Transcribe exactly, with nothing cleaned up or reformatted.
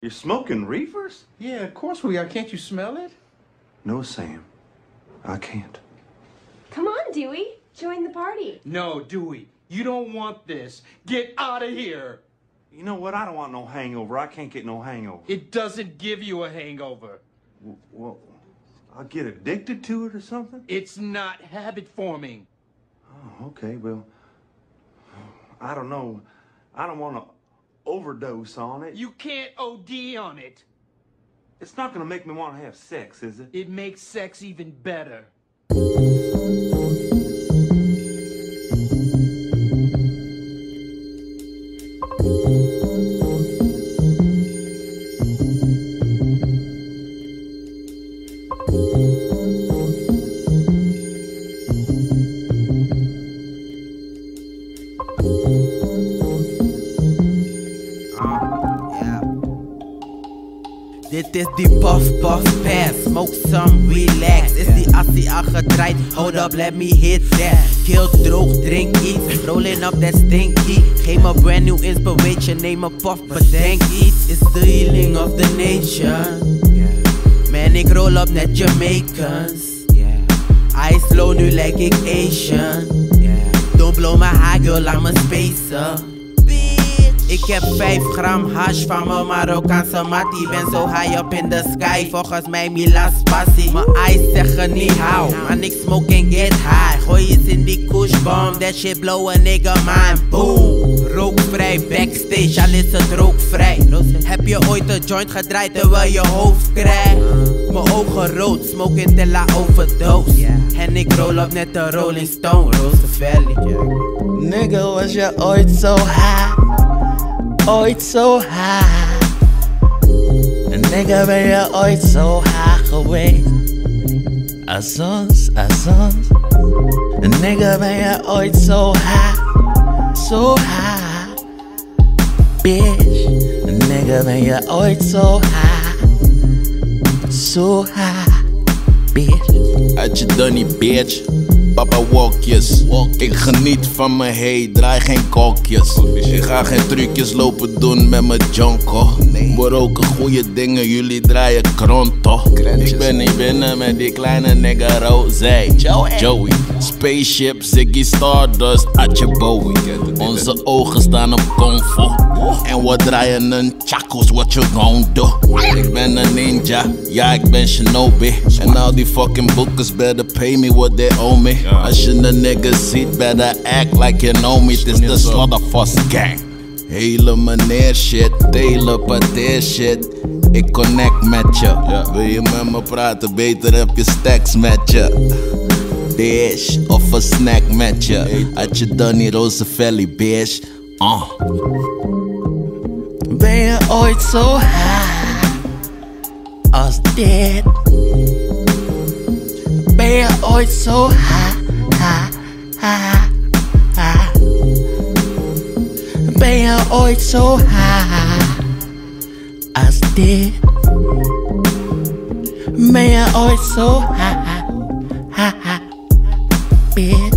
You're smoking reefers? Yeah, of course we are. Can't you smell it? No, Sam. I can't. Come on, Dewey. Join the party. No, Dewey. You don't want this. Get out of here. You know what? I don't want no hangover. I can't get no hangover. It doesn't give you a hangover. W well, I'll get addicted to it or something? It's not habit forming. Oh, okay. Well, I don't know. I don't want to overdose on it. You can't O D on it. It's not going to make me want to have sex, is it? It makes sex even better. Dit is die puff puff pass, smoke some, relax. Is die assie al gedraaid? Hold up, let me hit that. Keel droog, drink iets, rolling up that stinky. Geef me brand new inspiration, neem een puff, bedenk iets. It's the healing of the nation. Man, ik roll up net Jamaicans. I slow nu like ik Asian. Don't blow my high girl, laat me spacen. Ik heb vijf gram hash van mijn Marokkaanse mattie. Ben zo high up in the sky, volgens mij Milas passie. Mijn eyes zeggen niet hou, man ik smoke and get high. Gooi eens in die kushbomb, that shit blow a nigga mind. Boom, rookvrij backstage, al is het rookvrij. Heb je ooit een joint gedraaid terwijl je hoofd krijgt? Mijn ogen rood, smoke till I overdose. En ik roll up net een Rolling Stone, Roosevelt. Nigga, was je ooit zo high? Ooit zo high. En nigga, ben je ooit zo high geweest? Als ons, als ons. En nigga, ben je ooit zo high? Zo high. Bitch. En nigga, ben je ooit zo high? Zo high. Bitch. Uit je donnie, bitch. Papa walkjes. Ik geniet van me, hey, draai geen kokjes. Ik ga geen trucjes lopen doen met mijn jonko. We roken goede dingen, jullie draaien kronto. Ik ben niet binnen met die kleine nigga Rosé. Joey, spaceship, Ziggy Stardust, Atje Bowie. Onze ogen staan op convo. En we draaien een chakos, what you gon' do? Ik ben een ninja, ja ik ben Shinobi. En al die fucking bookers better pay me what they owe me. Als je een nigga ziet, better act like you know me. Het is de Slaughterhouse gang. Hele meneer shit, telepatheer shit. Ik connect met je. Wil je met me praten, beter heb je stacks met je. Dish of een snack met je. Had je Donnie Roosevelt, bitch. Uh. Ben je ooit zo high als dit? Ben je ooit zo high, high, high, high? Ben je ooit zo high als dit? Ben je ooit zo high, high, high, bitch?